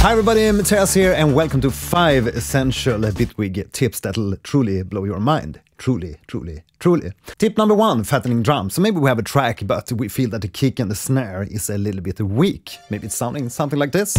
Hi everybody, Mattias here and welcome to 5 essential Bitwig tips that'll truly blow your mind. Truly. Tip number 1, fattening drums. So maybe we have a track but we feel that the kick and the snare is a little bit weak. Maybe it's sounding something like this.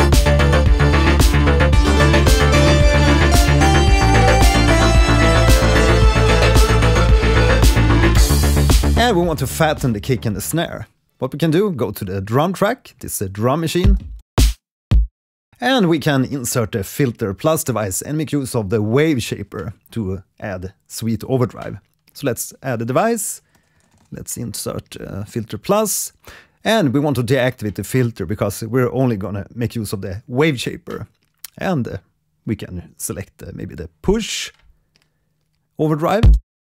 And we want to fatten the kick and the snare. What we can do, go to the drum track, this is a drum machine. And we can insert the filter plus device and make use of the wave shaper to add sweet overdrive. So let's add a device, let's insert filter plus, and we want to deactivate the filter because we're only gonna make use of the wave shaper. And we can select maybe the push overdrive.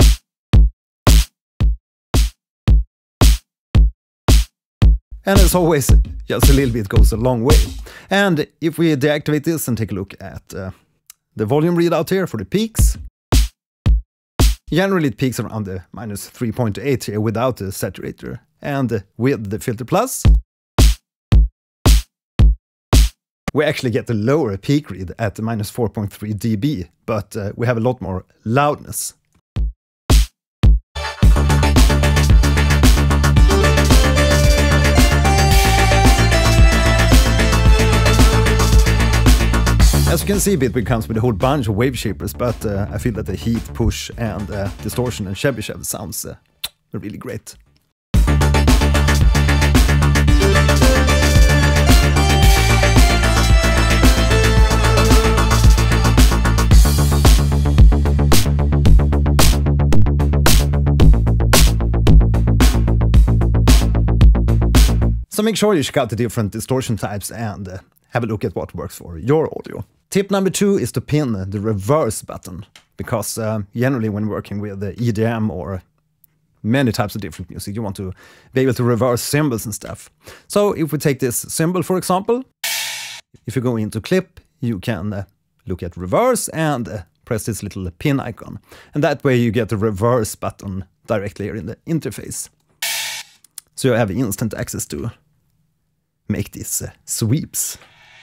And as always, just a little bit goes a long way. And if we deactivate this and take a look at the volume readout here for the peaks, generally it peaks around the minus 3.8 here without the saturator. And with the filter plus, we actually get a lower peak read at minus 4.3 dB, but we have a lot more loudness. As you can see, Bitwig comes with a whole bunch of wave shapers, but I feel that the heat, push, and distortion and Chevy sounds really great. So make sure you check out the different distortion types and have a look at what works for your audio. Tip number 2 is to pin the reverse button, because generally when working with EDM or many types of different music, you want to be able to reverse cymbals and stuff. So if we take this cymbal, for example, if you go into clip, you can look at reverse and press this little pin icon. And that way you get the reverse button directly here in the interface. So you have instant access to make these sweeps.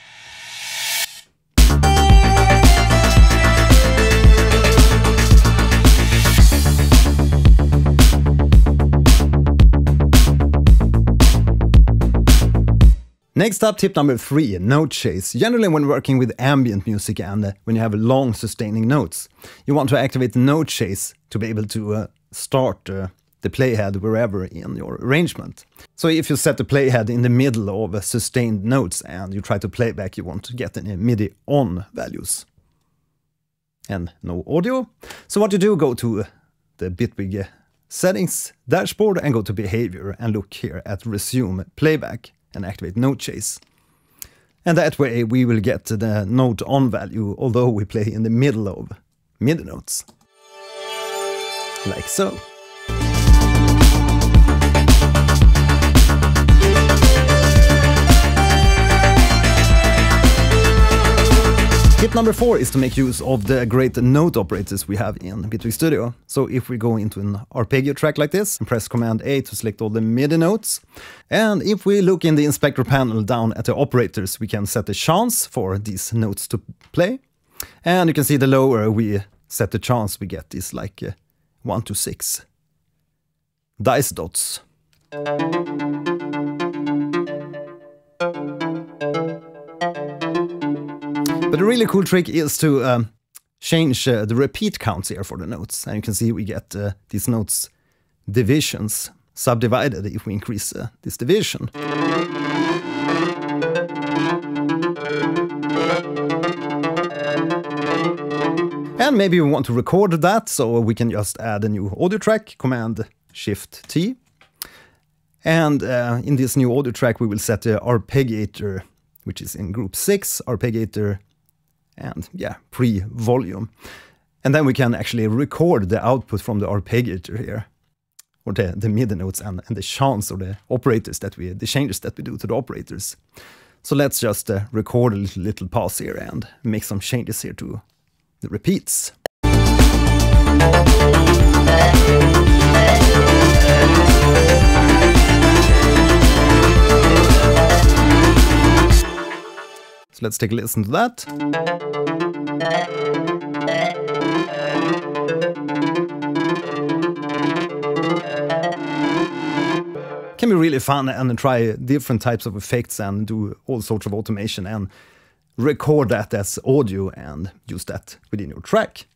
Next up, tip number 3, note chase. Generally when working with ambient music and when you have long sustaining notes, you want to activate the note chase to be able to start the playhead wherever in your arrangement. So if you set the playhead in the middle of sustained notes and you try to play back, you want to get any MIDI on values. And no audio. So what you do, go to the Bitwig settings dashboard and go to behavior and look here at resume playback and activate note chase. And that way we will get the note on value although we play in the middle of MIDI notes. Like so. Tip number 4 is to make use of the great note operators we have in Bitwig Studio. So if we go into an arpeggio track like this and press Command A to select all the MIDI notes, and if we look in the inspector panel down at the operators, we can set the chance for these notes to play. And you can see the lower we set the chance, we get is like 1 to 6 dice dots. But a really cool trick is to change the repeat counts here for the notes. And you can see we get these notes divisions subdivided if we increase this division. And maybe we want to record that, so we can just add a new audio track, Command Shift T. And in this new audio track we will set the arpeggiator, which is in group 6, arpeggiator, and yeah, pre-volume. And then we can actually record the output from the arpeggiator here, or the MIDI notes and the chants or the operators that the changes that we do to the operators. So let's just record a little pause here and make some changes here to the repeats. Let's take a listen to that. Can be really fun and try different types of effects and do all sorts of automation and record that as audio and use that within your track.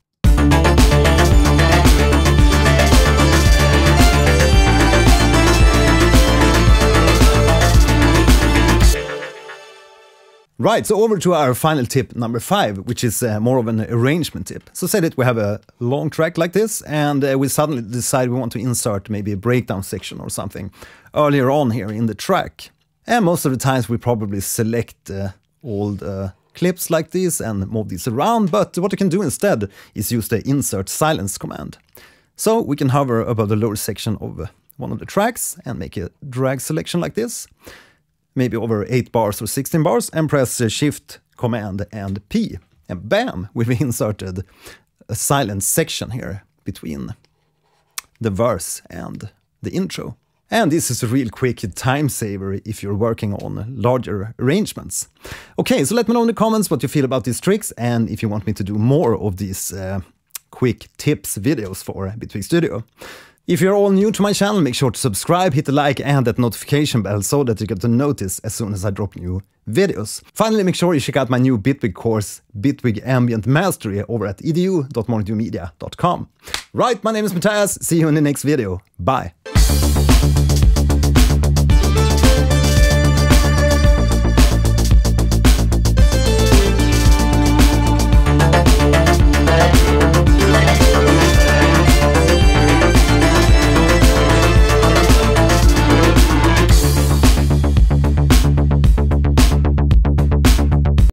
Right, so over to our final tip number 5, which is more of an arrangement tip. So say that we have a long track like this, and we suddenly decide we want to insert maybe a breakdown section or something earlier on here in the track. And most of the times we probably select old clips like this and move these around, but what you can do instead is use the insert silence command. So we can hover above the lower section of one of the tracks and make a drag selection like this. Maybe over 8 bars or 16 bars, and press Shift, Command, and P. And bam, we've inserted a silent section here between the verse and the intro. And this is a real quick time saver if you're working on larger arrangements. Okay, so let me know in the comments what you feel about these tricks, and if you want me to do more of these quick tips videos for Bitwig Studio. If you're all new to my channel, make sure to subscribe, hit the like and that notification bell so that you get to notice as soon as I drop new videos. Finally, make sure you check out my new Bitwig course, Bitwig Ambient Mastery, over at edu.monitomedia.com. Right, my name is Mattias. See you in the next video. Bye.